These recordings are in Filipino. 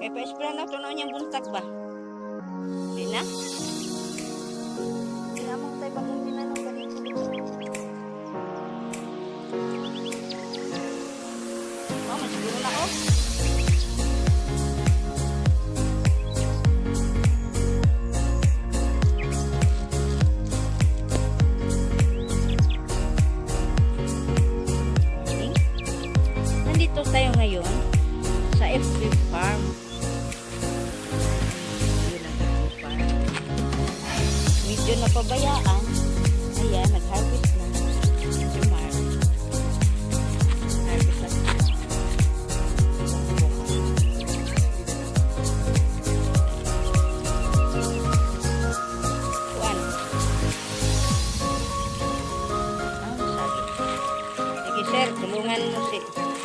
Kaya pa-spray na ito na niyang buntag ba? Hindi na? Hindi na mong tayo bagong ginanong ganito dito. Oh, masiguro na ako. Nandito tayo ngayon sa FB Farm. Yun ang FB Farm. Medyo napabayaan. Ayan, nag-harvest na. Si Mark. Harvest na siya. Kuan. Ang sakit. Sige sir, tulungan mo si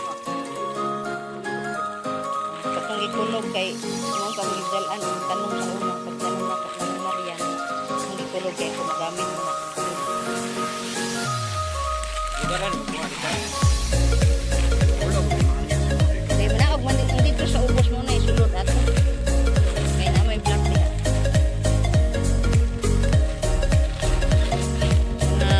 ikulog kay mga pamigdalan ang tanong sa una pagtanong ako ng Marian ang ikulog kay kumagamit mo na ibaran mo ikulog kaya manakag man dito sa ubos mo na isulod ato kaya na may black niya na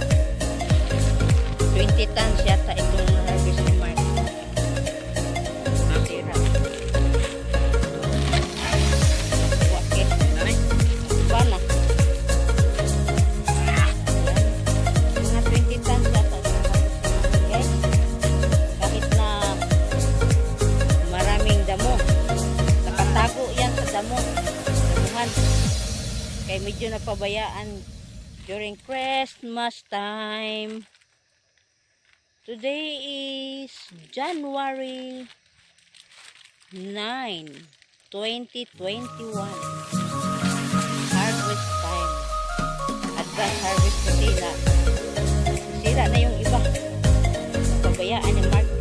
20 tons yata itong harvest ni Mark nasira. Kaya medyo napabayaan during Christmas time. Today is January 9, 2021. Harvest time. Advance harvest kasi na sira na yung iba. Napabayaan yung Mark.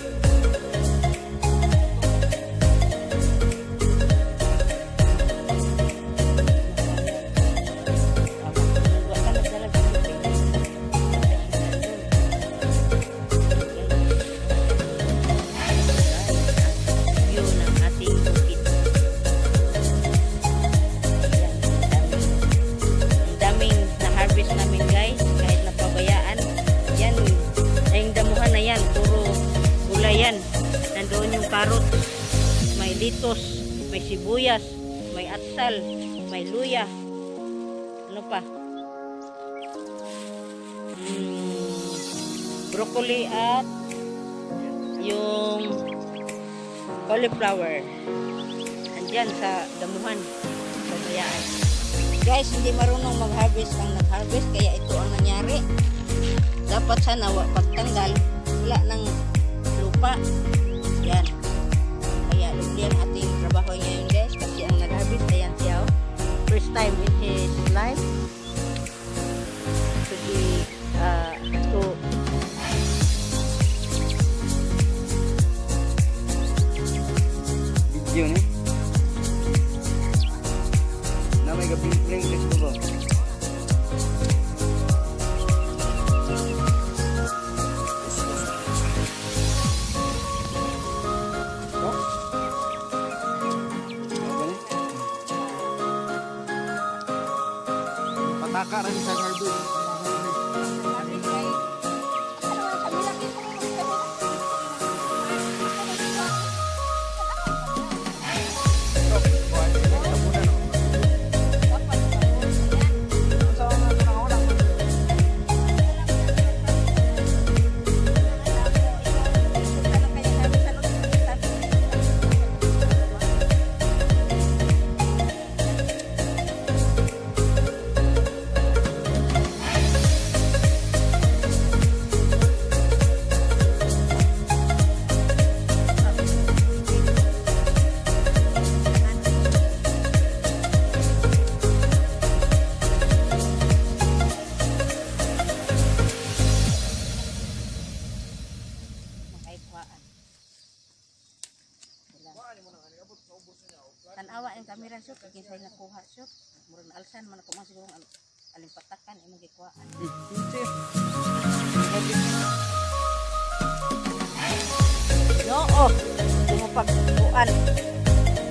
Yan, nandoon yung karot, may litos, may sibuyas, may atsal, may luya, ano pa? Broccoli at yung cauliflower. Andyan sa damuhan, pabayaan. Guys, hindi marunong mag-harvest ang nag-harvest, kaya ito ang nangyari. Dapat sana pagtanggal, wala nang lupa. Yan. Kaya lugli ang ating trabaho ngayon guys. Kasi ang nag-harvest, ayan siya. First time in his life to be video ni na may gabi-bling gusto ko. Pataka rin sa garbage. Tanawa yung kamera shot, kinsay nakuha shot. Murang alsan man ako masiguro aling patakan imong gikuhaan. No, oh, mo pagkuan.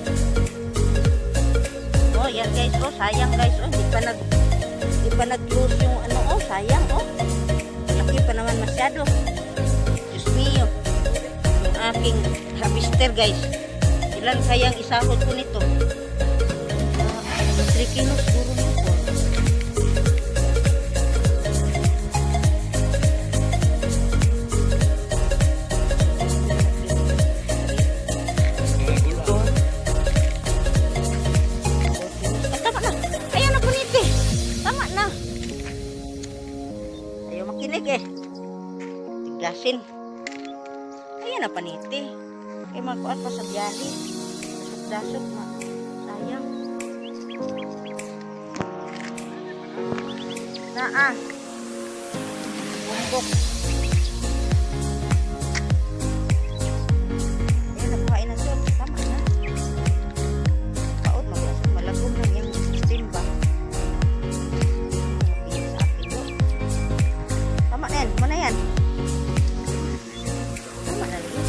Ayan guys, oh sayang guys, oh di pa nag-close yung ano, oh sayang, oh. Laki pa naman masyado. Diyos mio. Yung aking harvester guys. Ilan sayang isahod ko nito? 3 kilos siguro nito. Tama na. Ayaw na puniti. Tama na. Ayaw makinig eh. Tigasin. Ayaw na paniti. Eh magkuhan pa sa biyahe. Dasok na. Sayang. Naa. Bumbok. Eh, nakuhain na siya. Tama na. Paot, malagom lang yung simba. Makinig sa akin do. Tama na yan. Mana yan? Tama na rin.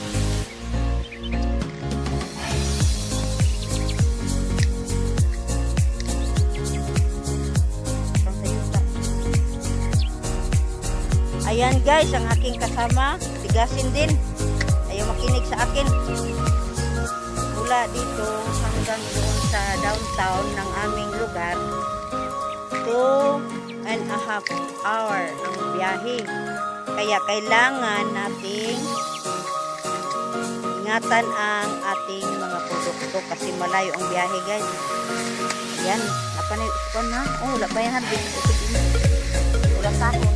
Ayan guys, ang aking kasama, tigasin din. Ayaw makinig sa akin. Mula dito hanggang doon sa downtown ng aming lugar, 2.5 hour ang biyahe. Kaya kailangan nating ingatan ang ating mga produkto kasi malayo ang biyahe guys. Ayan, apa na yung ha? Oh, wala pa yan harbin. Wala tahon.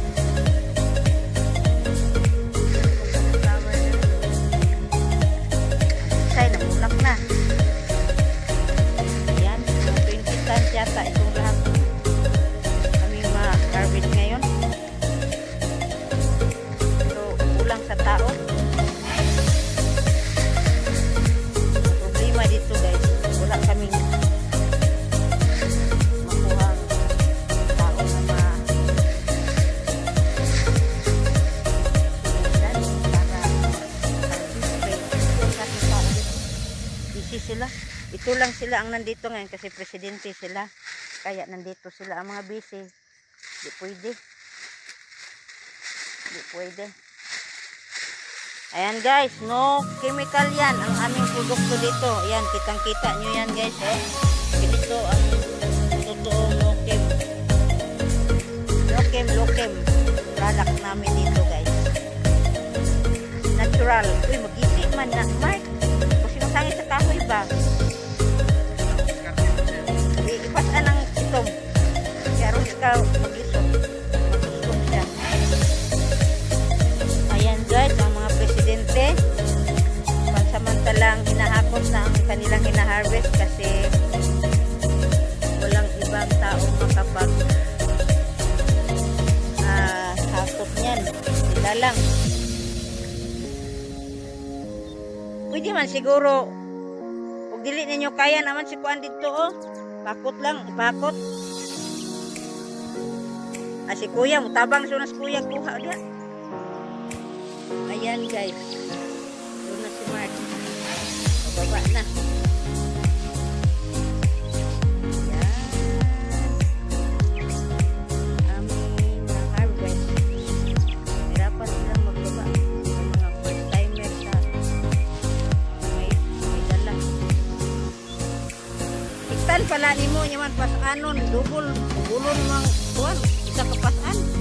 Na. Ayan, 20 tons yata itong lahat kaming ma-harvest ngayon. Pero kulang sa tao. Problema dito guys, wala kaming makuhang tao na sila. Ito lang sila ang nandito ngayon kasi presidente sila. Kaya nandito sila ang mga busy. Di pwede. Di pwede. Ayan guys, no chemical yan ang aming produkto dito. Ayan, kitang-kita nyo yan guys. Eh. Ganito ang totoong low-chem product namin dito guys. Natural. Uy, mag-isip man na, Mark. Sangit sa kahoy ba? Ipasan ang itong. Kaya rin ikaw mag-isong. Mag-isong siya. Ayan guys, ang mga presidente. Pansamantalang hinahakot na ang kanilang hinaharvest kasi walang ibang taong makapag hakot niyan. Sila lang. Pwede man siguro kung dili ninyo kaya naman si kuan dito oh. Pakot lang, ipakot. Si kuya, mutabang sunas kuya kuha dia. Ayan guys. Doon na si Mark. Pababa na. Pala nimo nyaman pasanon dubol bulon mang kuan isa ka pasan.